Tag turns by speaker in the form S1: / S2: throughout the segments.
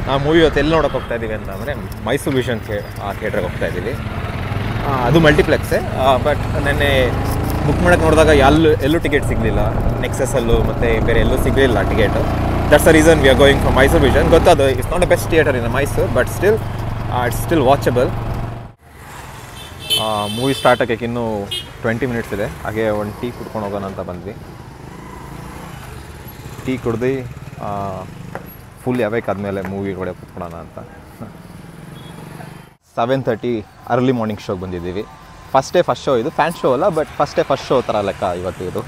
S1: Movie ಇವತ್ತು ಎಲ್ಲಿ ನೋಡೋಕೆ ಹೋಗ್ತಾ ಇದ್ದೀವಿ ಅಂತ ಅಂದರೆ ಮೈಸೂರು ವಿಷನ್ ಥಿಯೇಟ್ರಿಗೆ ಹೋಗ್ತಾ ಇದ್ದೀವಿ. ಅದು ಮಲ್ಟಿಪ್ಲೆಕ್ಸೇ, ಬಟ್ ನೆನ್ನೆ ಬುಕ್ ಮಾಡೋಕ್ಕೆ ನೋಡಿದಾಗ ಎಲ್ಲೂ ಟಿಕೆಟ್ ಸಿಗಲಿಲ್ಲ. ನೆಕ್ಸಸಲ್ಲೂ ಮತ್ತು ಬೇರೆ ಎಲ್ಲೂ ಸಿಗಲಿಲ್ಲ ticket. That's the reason we are going for Mysuru vision. ಗೊತ್ತದು it's not the best theatre in Mysuru, but it's still watchable. Movie start ಆಗೋಕ್ಕೆ ಇನ್ನೂ 20 ಮಿನಿಟ್ಸ್ ಇದೆ. ಹಾಗೆ ಒಂದು ಟೀ ಕುಡ್ಕೊಂಡು ಹೋಗೋಣ ಅಂತ ಬಂದ್ವಿ. ಟೀ ಕುಡ್ದು ಫುಲ್ ಯಾವಾಗಾದ್ಮೇಲೆ ಮೂವಿ ಒಳಗೆ ಕುತ್ಕೊಳ್ಳೋಣ ಅಂತ 7:30 ಅರ್ಲಿ ಮಾರ್ನಿಂಗ್ ಶೋಗೆ ಬಂದಿದ್ದೀವಿ. ಫಸ್ಟ್ ಶೋ ಇದು. ಫ್ಯಾನ್ ಶೋ ಅಲ್ಲ, ಬಟ್ ಫಸ್ಟ್ ಶೋ ಥರ ಲೆಕ್ಕ ಇವತ್ತು ಇದು.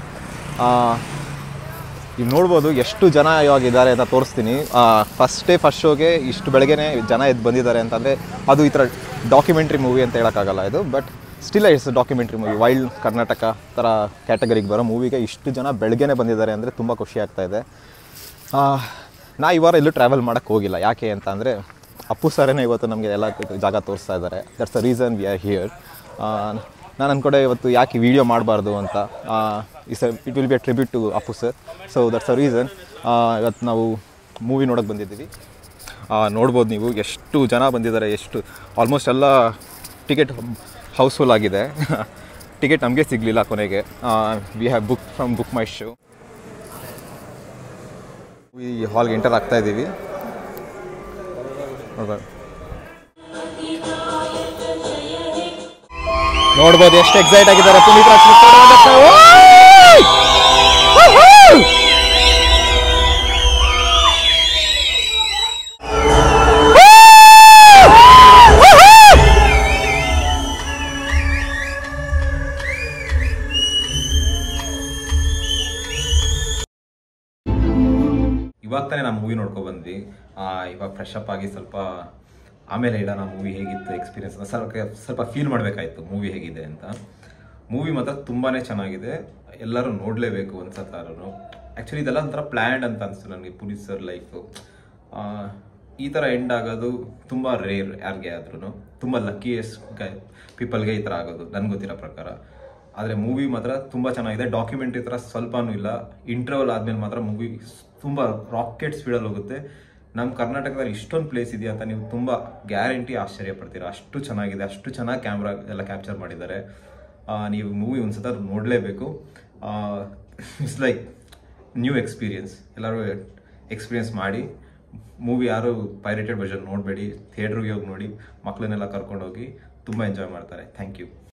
S1: ಈಗ ನೋಡ್ಬೋದು ಎಷ್ಟು ಜನ ಇವಾಗಿದ್ದಾರೆ ಅಂತ ತೋರಿಸ್ತೀನಿ. ಫಸ್ಟ್ ಶೋಗೆ ಇಷ್ಟು ಬೆಳಗ್ಗೆನೇ ಜನ ಎದ್ದು ಬಂದಿದ್ದಾರೆ ಅಂತಂದರೆ ಅದು ಈ ಥರ ಡಾಕ್ಯುಮೆಂಟ್ರಿ ಮೂವಿ ಅಂತ ಹೇಳೋಕ್ಕಾಗಲ್ಲ ಇದು. But still it's documentary movie. Wild Karnataka ಥರ ಕ್ಯಾಟಗರಿಗೆ ಬರೋ ಮೂವಿಗೆ ಇಷ್ಟು ಜನ ಬೆಳಗ್ಗೆನೇ ಬಂದಿದ್ದಾರೆ ಅಂದರೆ ತುಂಬ ಖುಷಿ ಆಗ್ತಾಯಿದೆ. ನಾ ಈ ವಾರ ಎಲ್ಲೂ ಟ್ರಾವೆಲ್ ಮಾಡೋಕ್ಕೆ ಹೋಗಿಲ್ಲ. ಯಾಕೆ ಅಂತ ಅಂದರೆ ಅಪ್ಪು ಸರೇ ಇವತ್ತು ನಮಗೆ ಎಲ್ಲ ಜಾಗ ತೋರಿಸ್ತಾ ಇದ್ದಾರೆ. That's the reason we are here. ನಾನು ಅಂದ್ಕೊಂಡೆ ಇವತ್ತು ಯಾಕೆ ವೀಡಿಯೋ ಮಾಡಬಾರ್ದು ಅಂತ. It will be a tribute to Appu sir. So that's the reason ಇವತ್ತು ನಾವು ಮೂವಿ ನೋಡೋಕ್ಕೆ ಬಂದಿದ್ದೀವಿ. ನೋಡ್ಬೋದು ನೀವು ಎಷ್ಟು ಜನ ಬಂದಿದ್ದಾರೆ. ಆಲ್ಮೋಸ್ಟ್ ಎಲ್ಲ ಟಿಕೆಟ್ ಹೌಸ್ಫುಲ್ ಆಗಿದೆ. ಟಿಕೆಟ್ ನಮಗೆ ಸಿಗಲಿಲ್ಲ ಕೊನೆಗೆ. We have book from Book My Show. ಈ ಹಾಲ್ಗೆ ಎಂಟರ್ ಆಗ್ತಾ ಇದ್ದೀವಿ. ನೋಡ್ಬೋದು ಎಷ್ಟು ಎಕ್ಸೈಟ್ ಆಗಿದ್ದಾರೆ. ಪುನೀತ್ ರಾಜ್ಕುಮಾರ್ ಇವಾಗ ತಾನೇ ನಾವು ಮೂವಿ ನೋಡ್ಕೊ ಬಂದ್ವಿ. ಇವಾಗ ಫ್ರೆಶ್ ಅಪ್ ಆಗಿ ಸ್ವಲ್ಪ ಆಮೇಲೆ ಹೇಳೋಣ ಮೂವಿ ಹೇಗಿತ್ತು ಎಕ್ಸ್ಪೀರಿಯನ್ಸ್. ಸ್ವಲ್ಪ ಫೀಲ್ ಮಾಡಬೇಕಾಯ್ತು ಮೂವಿ ಹೇಗಿದೆ ಅಂತ. ಮೂವಿ ಮಾತ್ರ ತುಂಬಾ ಚೆನ್ನಾಗಿದೆ. ಎಲ್ಲರೂ ನೋಡಲೇಬೇಕು ಅನ್ಸತ್ತಾರು. ಆ್ಯಕ್ಚುಲಿ ಇದೆಲ್ಲ ಒಂಥರ ಪ್ಲ್ಯಾನ್ಡ್ ಅಂತ ಅನಿಸ್ತು ನನಗೆ. ಪುನೀತ್ ಸರ್ ಲೈಫು ಈ ಥರ ಎಂಡ್ ಆಗೋದು ತುಂಬ ರೇರ್ ಯಾರಿಗೆ ಆದ್ರೂ. ತುಂಬ ಲಕ್ಕಿಯೆಸ್ಟ್ ಪೀಪಲ್ಗೆ ಈ ಥರ ಆಗೋದು ನನಗೆ ಗೊತ್ತಿರೋ ಪ್ರಕಾರ. ಆದರೆ ಮೂವಿ ಮಾತ್ರ ತುಂಬ ಚೆನ್ನಾಗಿದೆ. ಡಾಕ್ಯುಮೆಂಟ್ರಿ ಥರ ಸ್ವಲ್ಪನೂ ಇಲ್ಲ. ಇಂಟರ್ವಲ್ ಆದಮೇಲೆ ಮಾತ್ರ ಮೂವಿ ತುಂಬ ರಾಕೆಟ್ ಸ್ಪೀಡಲ್ಲಿ ಹೋಗುತ್ತೆ. ನಮ್ಮ ಕರ್ನಾಟಕದಲ್ಲಿ ಇಷ್ಟೊಂದು ಪ್ಲೇಸ್ ಇದೆಯಾ ಅಂತ ನೀವು ತುಂಬ ಗ್ಯಾರಂಟಿ ಆಶ್ಚರ್ಯ ಪಡ್ತೀರಾ. ಅಷ್ಟು ಚೆನ್ನಾಗಿದೆ, ಅಷ್ಟು ಚೆನ್ನಾಗಿ ಕ್ಯಾಮ್ರಾ ಎಲ್ಲ ಕ್ಯಾಪ್ಚರ್ ಮಾಡಿದ್ದಾರೆ. ನೀವು ಮೂವಿ ಒಂದ್ಸತ ನೋಡಲೇಬೇಕು. It's like new experience. ಎಲ್ಲರೂ ಎಕ್ಸ್ಪೀರಿಯನ್ಸ್ ಮಾಡಿ. ಮೂವಿ ಯಾರು ಪೈರೇಟೆಡ್ ವರ್ಷನ್ ನೋಡಬೇಡಿ, ಥಿಯೇಟ್ರಿಗೆ ಹೋಗಿ ನೋಡಿ. ಮಕ್ಕಳನ್ನೆಲ್ಲ ಕರ್ಕೊಂಡೋಗಿ ತುಂಬ ಎಂಜಾಯ್ ಮಾಡ್ತಾರೆ. Thank you.